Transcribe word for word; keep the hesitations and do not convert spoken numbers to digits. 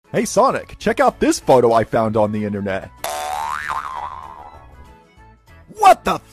Hey Sonic, check out this photo I found on the internet. What the